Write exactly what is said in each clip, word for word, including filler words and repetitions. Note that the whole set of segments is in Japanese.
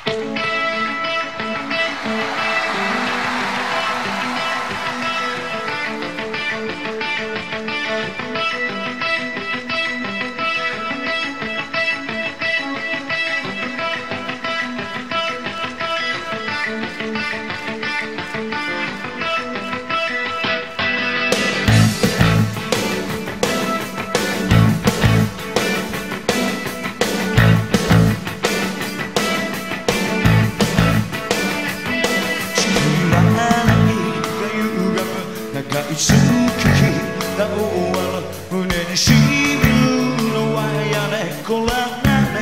好きな終わる胸にしみるのはやねこらね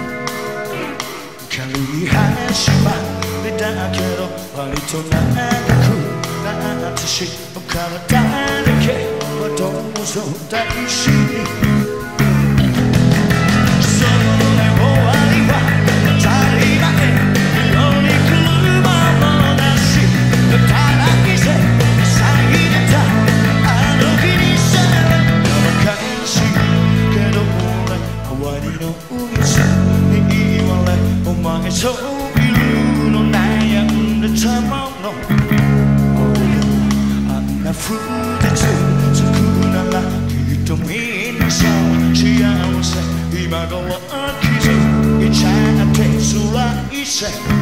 軽い話はだけど割と長くなってしお体だけはどうぞ大事にそういうの悩んでたものあんな風でつくならきっとみんなそう幸せ今頃は気づいちゃって辛いせ